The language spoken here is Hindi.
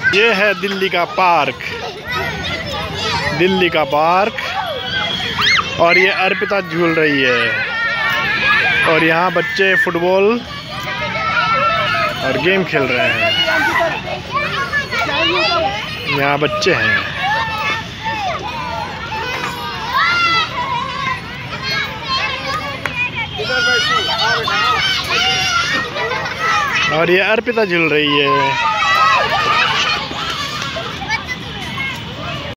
ये है दिल्ली का पार्क, दिल्ली का पार्क। और ये अर्पिता झूल रही है और यहाँ बच्चे फुटबॉल और गेम खेल रहे हैं। यहाँ बच्चे हैं। और ये अर्पिता झूल रही है।